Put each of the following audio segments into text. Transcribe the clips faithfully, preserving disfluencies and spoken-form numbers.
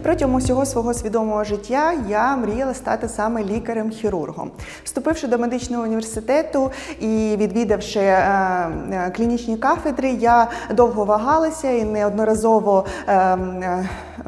Протягом усього свого свідомого життя я мріяла стати саме лікарем-хірургом. Вступивши до медичного університету і відвідавши е, клінічні кафедри, я довго вагалася і неодноразово е, е,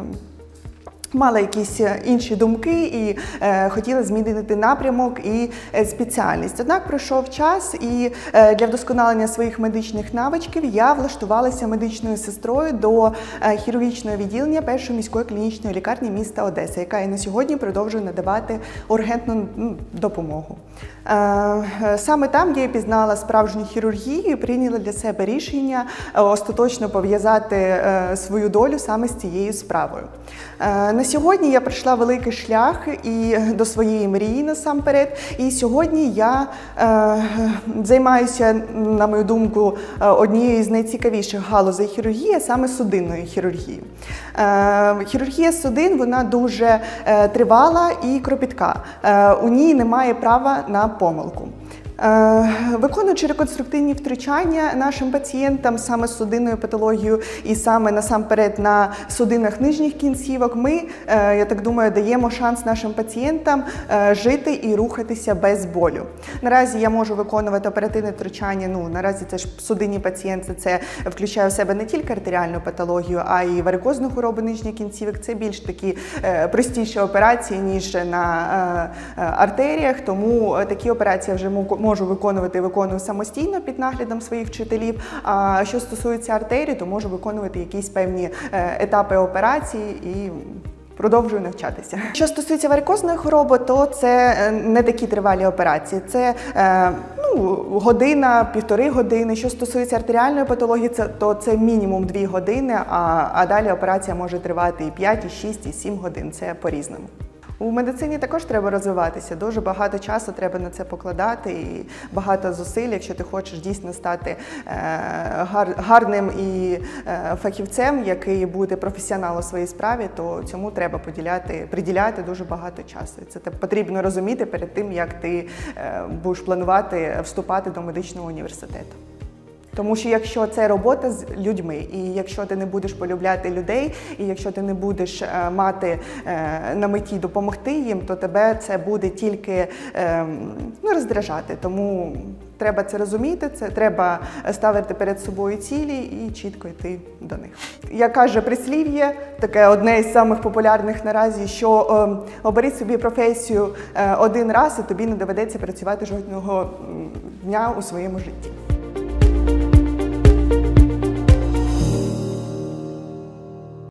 мала якісь інші думки і е, хотіла змінити напрямок і е, спеціальність. Однак пройшов час, і е, для вдосконалення своїх медичних навичків я влаштувалася медичною сестрою до е, хірургічного відділення першої міської клінічної лікарні міста Одеса, яка і на сьогодні продовжує надавати ургентну ну, допомогу. Е, саме там я пізнала справжню хірургію і прийняла для себе рішення е, остаточно пов'язати е, свою долю саме з цією справою. Е, На сьогодні я пройшла великий шлях і до своєї мрії насамперед. І сьогодні я е, займаюся, на мою думку, однією з найцікавіших галузей хірургії, а саме судинною хірургією. Е, хірургія судин, вона дуже е, тривала і кропітка. Е, у ній немає права на помилку. Виконуючи реконструктивні втручання нашим пацієнтам саме з судинною патологією і саме насамперед на судинах нижніх кінцівок, ми, я так думаю, даємо шанс нашим пацієнтам жити і рухатися без болю. Наразі я можу виконувати оперативне втручання, ну, наразі це ж судинні пацієнти, це включає в себе не тільки артеріальну патологію, а й варикозну хворобу нижніх кінцівок. Це більш такі простіші операції, ніж на артеріях, тому такі операції вже можу виконувати і виконую самостійно під наглядом своїх вчителів. А що стосується артерії, то можу виконувати якісь певні етапи операції і продовжую навчатися. Що стосується варикозної хвороби, то це не такі тривалі операції. Це ну, година, півтори години. Що стосується артеріальної патології, то це мінімум дві години, а, а далі операція може тривати і п'ять, і шість, і сім годин. Це по-різному. У медицині також треба розвиватися, дуже багато часу треба на це покладати і багато зусиль, якщо ти хочеш дійсно стати гарним і фахівцем, який буде професіоналом у своїй справі, то цьому треба поділяти, приділяти дуже багато часу. Це потрібно розуміти перед тим, як ти будеш планувати вступати до медичного університету. Тому що якщо це робота з людьми, і якщо ти не будеш полюбляти людей, і якщо ти не будеш е, мати е, на меті допомогти їм, то тебе це буде тільки е, ну, роздражати. Тому треба це розуміти, це треба ставити перед собою цілі і чітко йти до них. Як каже прислів'я, таке одне із самих популярних наразі, що е, обери собі професію е, один раз, і тобі не доведеться працювати жодного дня у своєму житті.